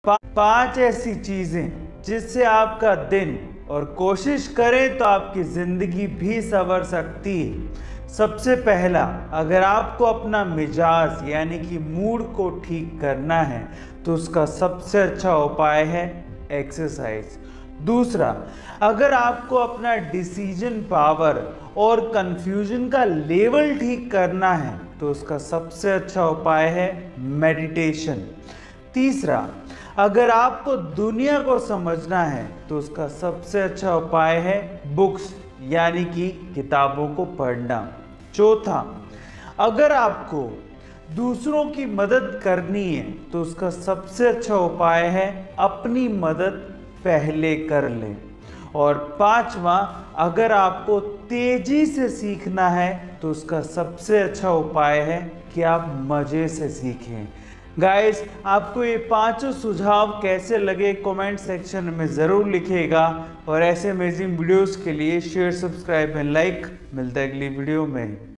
पांच ऐसी चीजें जिससे आपका दिन और कोशिश करें तो आपकी जिंदगी भी संवर सकती है। सबसे पहला, अगर आपको अपना मिजाज यानी कि मूड को ठीक करना है तो उसका सबसे अच्छा उपाय है एक्सरसाइज। दूसरा, अगर आपको अपना डिसीजन पावर और कंफ्यूजन का लेवल ठीक करना है तो उसका सबसे अच्छा उपाय है मेडिटेशन। तीसरा, अगर आपको दुनिया को समझना है तो उसका सबसे अच्छा उपाय है बुक्स यानी कि किताबों को पढ़ना। चौथा, अगर आपको दूसरों की मदद करनी है तो उसका सबसे अच्छा उपाय है अपनी मदद पहले कर लें। और पांचवा, अगर आपको तेजी से सीखना है तो उसका सबसे अच्छा उपाय है कि आप मजे से सीखें। गाइस, आपको ये पांचों सुझाव कैसे लगे कमेंट सेक्शन में ज़रूर लिखिएगा और ऐसे अमेजिंग वीडियोस के लिए शेयर, सब्सक्राइब एंड लाइक। मिलता है अगली वीडियो में।